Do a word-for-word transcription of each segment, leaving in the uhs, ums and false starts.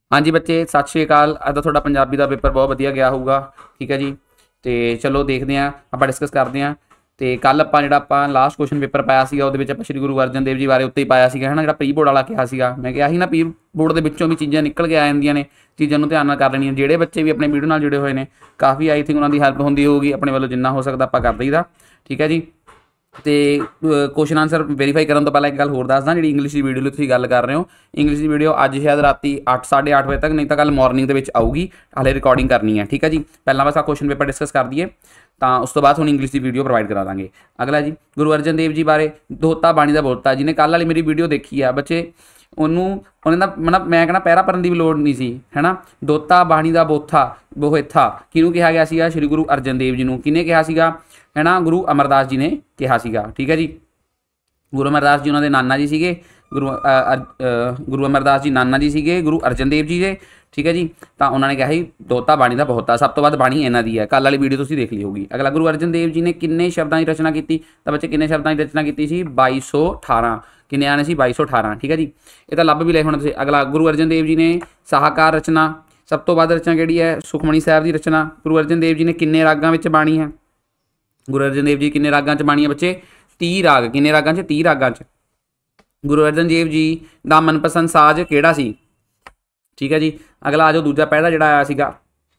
हाँ जी बच्चे सत श्री अकाल। अज का थोड़ा पंजाबी का पेपर बहुत वधिया गया होगा, ठीक है जी। तो चलो देखते हैं, आप डिस्कस करते हैं। तो कल आप जो आप लास्ट क्वेश्चन पेपर पाया वो श्री गुरु अर्जन देव जी बारे उत्ते ही पाया है ना, जो प्री बोर्ड वाला कहा सीगा। मैं कहा ना प्री बोर्ड के विचों भी चीज़ां निकल के आ जांदियां ने, चीज़ों ध्यान नाल कर लैणियां। जिहड़े बच्चे भी अपने वीडियो नाल जुड़े हुए हैं काफ़ी आई थिंक उन्होंने हेल्प होंदी होगी, अपने वालों जिन्ना हो सकता आप कर दईदा, ठीक है जी। तो क्वेश्चन आंसर वेरीफाई करने तो पहले एक गल होर दसदा, जी इंग्लिश की वीडियो तुसीं गल कर रहे हो, इंग्लिश की वीडियो अज शायद राती अठ साढ़े अठ बजे तक, नहीं तो कल मॉर्निंग के आऊगी, हाले रिकॉर्डिंग करनी है, ठीक है जी। पहला बस आ क्वेश्चन पेपर डिस्कस कर दीए, तो उस तो बाद हुण इंग्लिश की वीडियो प्रोवाइड करा देंगे। अगला जी गुरु अर्जन देव जी बारे धोता बाणी का बोलता, जिन्हें कल वाली मेरी वीडियो देखी है बच्चे ਉਹਨੂੰ ਉਹਨਾਂ ਦਾ मतलब मैं कहना पैरा भरन की भी लोड़ नहीं सी, है ना। दोता बाणी का बोथा बोहेथा किहनूं कहा गया सीगा? श्री गुरु अर्जन देव जी नूं। किहने कहा सीगा? है ना, गुरु अमरदास जी ने कहा सीगा, ठीक है जी। गुरु अमरदास जी उन्होंने नाना जी सीगे, गुरु गुरु अमरदास जी नाना जी सीगे गुरु अर्जन देव जी के, ठीक है जी। तो उन्होंने कहा ही दोता बाणी का बहुता, सब तो वध बाणी इन्हां दी है। कल वाली वीडियो तुसीं देख ली होगी। अगला गुरु अर्जन देव जी ने किन्ने शब्दों की रचना की? तो बच्चे किन्ने शब्दों की रचना की सी? बाई सौ अठारह। किन्ने आने सी? बाई सौ अठारह, ठीक है जी। ये तो लभ भी ले होना तुसीं। अगला गुरु अर्जन देव जी ने साहकार रचना, सब तो वध रचना किहड़ी है? सुखमणी साहिब की रचना। गुरु अर्जन देव जी ने किन्ने रागां विच बाणी है? गुरु अर्जन देव जी किन्ने रागां च बाणी है बच्चे? तीह राग। किन्ने रागां च? तीह रागां च। गुरु अर्जन देव जी का मनपसंद साज किहड़ा सी? ठीक है जी। अगला आ जाओ दूजा पैड़ा जिहड़ा आया सीगा,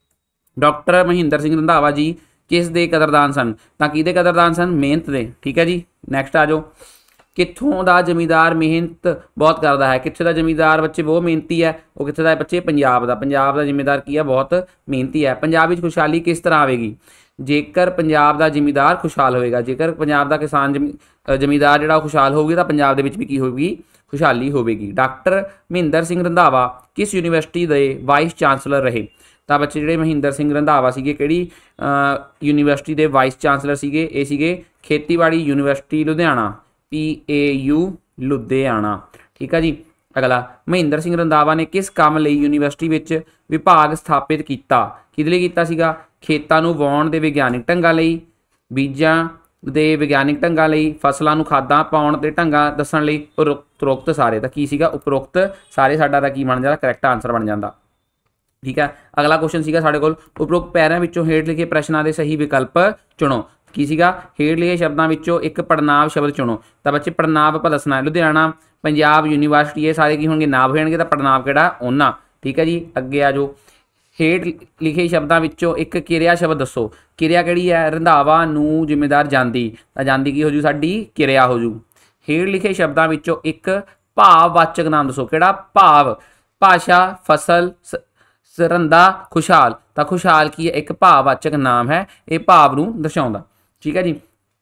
डॉक्टर महिंदर सिंह रंधावा जी किस दे कदरदान सन? तां किहदे कदरदान सन? मेहनत दे, ठीक है जी। नैक्सट आ जाओ, कित्थों दा जमींदार मेहनत बहुत करता है? कित्थे दा जमींदार बच्चे बहुत मेहनती है? वो कित्थे दा है बच्चे? पंजाब दा। पंजाब दा जमींदार की है? बहुत मेहनती है। पंजाब विच खुशहाली किस तरह आवेगी? जेकर पंजाब दा जमींदार खुशहाल होएगा, जेकर पंजाब दा किसान जमी जमींदार जिहड़ा खुशहाल होगी तो पंजाब दे विच भी की होगी? खुशहाली होगी। डॉक्टर महिंदर सिंह रंधावा किस यूनीवर्सिटी के वाइस चांसलर रहे? तो बच्चे जिहड़े महिंदर सिंह रंधावा सीगे किहड़ी यूनीवर्सिटी के वाइस चांसलर सीगे? ये सीगे खेतीबाड़ी university Ludhiana, P A U Ludhiana, ठीक है जी। अगला, महिंदर सिंह रंधावा ने किस काम लई यूनीवर्सिटी विच विभाग स्थापित किया? किहदे लई कीता सीगा? खेतां नूं वाउण दे विग्यानिक ढंगां लई, बीजां दे विग्यानिक ढंगां लई, फसलां नूं खादां पाउण दे ढंगां दस्सण लई, उपरोक्त सारे। तां की सीगा? उपरोक्त सारे साडा दा की बन जांदा? करैक्ट आंसर बन जांदा, ठीक है। अगला क्वेश्चन सीगा साडे कोल, उपरोक्त पैरां विचों हेठ लिखे प्रश्नां दे सही विकल्प चुनो। की सीगा? हेठ लिखे शब्दों विचों एक पड़नाव शब्द चुनो। तो बच्चे पड़नाव आप दसना है, लुधियाना, पंजाब, यूनीवर्सिटी, ये सारे की होंगे नाम होणगे, तो पड़नाव किहड़ा? उन्हां, ठीक है जी। अगे आ जाओ, हेठ लिखे शब्दों विचों एक किरिया शब्द दसो। किरिया किहड़ी है? रंधावा नूं जिम्मेदार जांदी, तो जांदी की हो जू? साडी किरिया हो जू। हेठ लिखे शब्दों विचों एक भाववाचक नाम दसो। किहड़ा? भाव, भाषा, फसल, सरंदा, खुशहाल। तो खुशहाल की है? एक भाववाचक नाम है, ये भाव नूं दर्शाउंदा, ठीक है जी।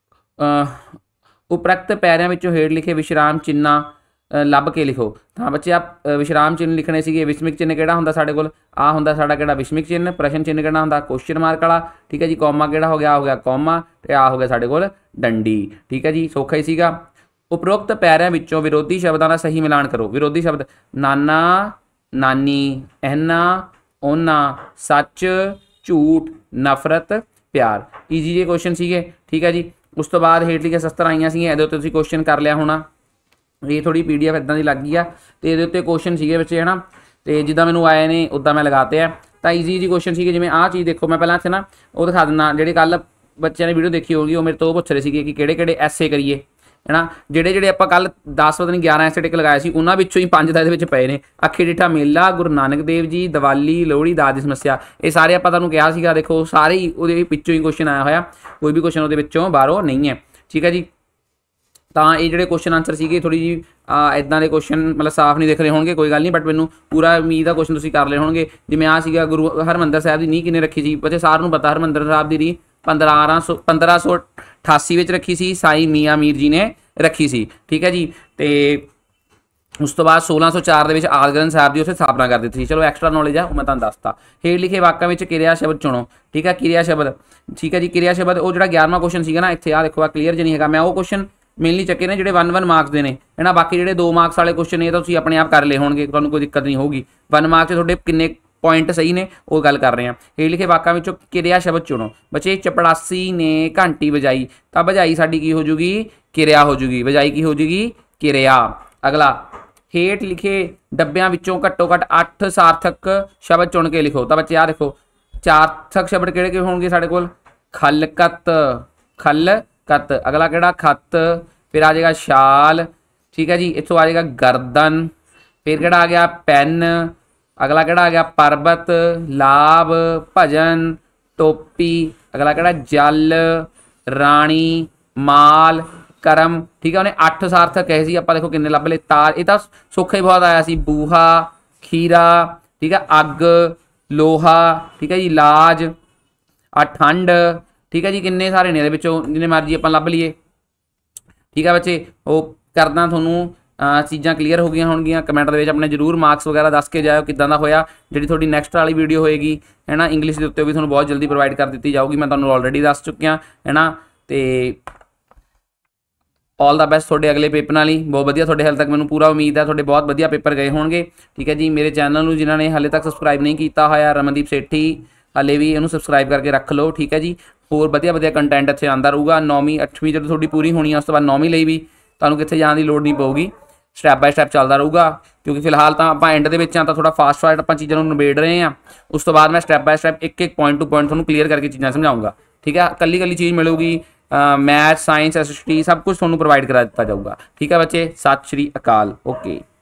उपरक्त पैरिਆਂ ਵਿੱਚੋਂ हेठ लिखे विश्राम चिन्ह ਲੱਭ के लिखो। हाँ बच्चे आप विश्राम चिन्ह लिखने सीगे। विस्मिक चिन्ह किहड़ा हुंदा साडे कोल? आ हुंदा साडा किहड़ा? विस्मिक चिन्ह। प्रश्न चिन्ह किहड़ा हुंदा? क्वेश्चन मार्क वाला, ठीक है जी। कौमा किहड़ा हो गया? हो गया कौमा, ते आ हो गया साडे कोल डंडी, ठीक है जी। सौखा ही सीगा। उपरोक्त पैरिਆਂ ਵਿੱਚੋਂ विरोधी शब्दों का सही मिलान करो। विरोधी शब्द, नाना, नानी, इन्ना, ओना, सच, झूठ, नफरत, प्यार। ईजी जे क्वेश्चन सीगे, ठीक है जी। उस तो बाद हेठ लिखे सत्तर आईयां सीगियां, इहदे उत्ते तुसीं क्वेश्चन कर लिया होना। ये थोड़ी पी डी एफ इदां दी लग गई है, तो ये उत्ते क्वेश्चन सीगे बच्चे, है ना। तो जिद्दां मैनूं आए ने उद्दां मैं लगाते हैं। तो ईजी ईजी क्वेश्चन सीगे, जिवें आह चीज़ देखो, मैं पहलां इत्थे ना वो दिखा दिंदा, जिहड़े कल बच्चों ने वीडियो देखी होगी वो मेरे तो पुछ रहे थे कि किहड़े किहड़े ऐसे करिए, है ना। जिहड़े जिहड़े आपां कल दस पता नहीं ग्यारह ऐसे टिक लगाए सी, उन्हां विच्चों ही पंज तां इहदे विच पए ने। अखी डिठा मेला, गुरु नानक देव जी, दिवाली, लोहड़ी, दात दी समस्या, ये सारे आपां तुहानूं कहा सीगा। देखो सारे ही उहदे विच्चों ही क्वेश्चन आया होया, कोई भी क्वेश्चन उहदे विच्चों बाहरों नहीं है, ठीक है जी। तो ये जोड़े क्वेश्चन आंसर सीगे थोड़ी जी इदां दे क्वेश्चन मतलब साफ नहीं दिख रहे होंगे, कोई गल नहीं, बट मैनूं पूरा उम्मीद आ क्वेश्चन तुसीं कर लए होणगे। जिवें आ सीगा गुरु हरमंदर साहिब की नींह किन्ने रखी सी? बच्चे सारिਆਂ नूं पता हरमंदर साहिब की नींह पंद्रह सौ पंद्रह सौ अठासी विच रखी सी, साई मियाँ मीर जी ने रखी सी, ठीक है जी। तो उस तो बाद सोलह सौ चार के आदि ग्रंथ साहिब की उत्थे स्थापना कर दी थी। चलो एक्सट्रा नॉलेज है, मैं तुहानूं दसता। हेठ लिखे वाक्यां विच किरिया शब्द चुनो, ठीक है। किरिया शब्द, ठीक है जी। किरिया शब्द वो जो ग्यारहवां क्वेश्चन सीगा ना, इत्थे आ देखो, आ क्लीयर ज नहीं है। मैं वो क्वेश्चन मेनली चक्के ने जो वन वन मार्क्स के ने, है ना। बाकी जो दो मार्क्स वाले क्वेश्चन ने तो तुसीं अपने आप कर ले होणगे, तुहानूं कोई दिक्कत नहीं होगी। वन मार्क्स तुहाडे किन्ने पॉइंट सही ने वो गल कर रहे हैं। हेठ लिखे वाक्यां विचों किरिया शब्द चुनो। बच्चे चपड़ासी ने घंटी बजाई, तो बजाई साडी की हो जूगी? किरिया हो जूगी। बजाई की हो जूगी? किरिया। अगला, ਹੇਠ ਲਿਖੇ ਡੱਬਿਆਂ ਵਿੱਚੋਂ ਘੱਟੋ ਘੱਟ ਅੱਠ ਸਾਰਥਕ ਸ਼ਬਦ ਚੁਣ ਕੇ ਲਿਖੋ। ਤਾਂ ਬੱਚੇ ਆ ਦੇਖੋ ਸਾਰਥਕ ਸ਼ਬਦ ਕਿਹੜੇ ਕਿਹੜੇ ਹੋਣਗੇ ਸਾਡੇ ਕੋਲ, ਖਲਕਤ, ਖਲਕਤ। ਅਗਲਾ ਕਿਹੜਾ, ਖੱਤ। ਫਿਰ ਆ ਜਾਏਗਾ ਸ਼ਾਲ, ठीक है जी। इतों आ जाएगा गर्दन। फिर किहड़ा आ गया, पैन। अगला किहड़ा आ गया, पर्वत, लाभ, भजन, टोपी। अगला किहड़ा, जल, राणी, माल, करम। ठीक है, उन्हें अठ सार्थक कहे सी, आपां देखो किन्ने लभ ले। तार, ये तो सौखा ही बहुत आया सी। बूहा, खीरा, ठीक है, अग, लोहा, ठीक है जी, लाज, आ ठंड। ठीक है जी, किन्ने सारे ने इहदे विचों जिन्ने मर्जी आपां लभ लईए। ठीक है बच्चे, वो करदा ਤੁਹਾਨੂੰ चीज़ां क्लीयर हो गई होणगीਆਂ। कमेंट ਦੇ ਵਿੱਚ ਆਪਣੇ ਜ਼ਰੂਰ ਮਾਰਕਸ ਵਗੈਰਾ ਦੱਸ ਕੇ ਜਾਇਓ ਕਿੱਦਾਂ ਦਾ ਹੋਇਆ। ਜਿਹੜੀ ਤੁਹਾਡੀ ਨੈਕਸਟ ਵਾਲੀ ਵੀਡੀਓ ਹੋਏਗੀ ਹੈ ਨਾ ਇੰਗਲਿਸ਼ ਦੇ ਉੱਤੇ ਵੀ ਤੁਹਾਨੂੰ ਬਹੁਤ ਜਲਦੀ ਪ੍ਰੋਵਾਈਡ ਕਰ ਦਿੱਤੀ ਜਾਊਗੀ। ਮੈਂ ਤੁਹਾਨੂੰ ਆਲਰੇਡੀ ਦੱਸ ਚੁੱਕਿਆ ਹੈ ਨਾ। ਤੇ ਆਲ ਦਾ ਬੈਸਟ ਤੁਹਾਡੇ ਅਗਲੇ ਪੇਪਰ ਨਾਲ ਹੀ। ਬਹੁਤ ਵਧੀਆ ਤੁਹਾਡੇ ਹਾਲੇ ਤੱਕ ਮੈਨੂੰ ਪੂਰਾ ਉਮੀਦ ਹੈ ਤੁਹਾਡੇ ਬਹੁਤ ਵਧੀਆ ਪੇਪਰ ਗਏ ਹੋਣਗੇ। ਠੀਕ ਹੈ ਜੀ, ਮੇਰੇ ਚੈਨਲ ਨੂੰ ਜਿਨ੍ਹਾਂ ਨੇ ਹਾਲੇ ਤੱਕ ਸਬਸਕ੍ਰਾਈਬ ਨਹੀਂ ਕੀਤਾ ਹੋਇਆ, ਰਮਨਦੀਪ ਸੇਠੀ, ਹਾਲੇ ਵੀ ਇਹਨੂੰ ਸਬਸਕ੍ਰਾਈਬ ਕਰਕੇ ਰੱਖ ਲਓ। ਠੀਕ ਹੈ ਜੀ, ਹੋਰ ਵਧੀਆ ਵਧੀਆ ਕੰਟੈਂਟ ਇੱਥੇ ਆਉਂਦਾ ਰਹੂਗਾ। ਨੌਵੀਂ ਅੱਠਵੀਂ ਜਦੋਂ ਤੁਹਾਡੀ ਪੂਰੀ ਹੋਣੀ ਆ ਉਸ ਤੋਂ ਬਾਅਦ ਨੌਵੀਂ ਲਈ ਵੀ ਤੁਹਾਨੂੰ ਕਿੱਥੇ ਜਾਣ ਦੀ ਲੋੜ ਨਹੀਂ ਪਊਗੀ। ਸਟੈਪ ਬਾय ਸਟੈਪ ਚੱਲਦਾ ਰਹੂਗਾ ਕਿਉਂਕਿ ਫਿਲਹਾਲ ਤਾਂ ਆਪਾਂ ਐਂਡ ਦੇ ਵਿੱਚ ਆ ਤਾਂ ਥੋੜਾ ਫਾਸਟ ਫਾਸਟ ਆਪਾਂ ਚੀਜ਼ਾਂ ਨੂੰ ਨਿਬੇੜ ਰਹੇ ਹਾਂ। ਉਸ ਤੋਂ ਬਾਅਦ ਮੈਂ ਸਟੈਪ ਬਾय ਸਟੈਪ ਇੱਕ ਇੱਕ ਪੁਆਇੰਟ ਟੂ ਪੁਆਇੰਟ ਤੁਹਾਨੂੰ ਕਲੀਅਰ ਕਰਕੇ ਚੀਜ਼ਾਂ ਸਮਝਾਊਂਗਾ। ਠੀਕ ਹੈ, ਕੱਲੀ ਕੱਲੀ ਚੀਜ਼ ਮਿਲੂਗੀ। Math science S S T सब कुछ ਤੁਹਾਨੂੰ प्रोवाइड करा ਦਿੱਤਾ ਜਾਊਗਾ। ठीक है बच्चे, सत श्री अकाल। ओके।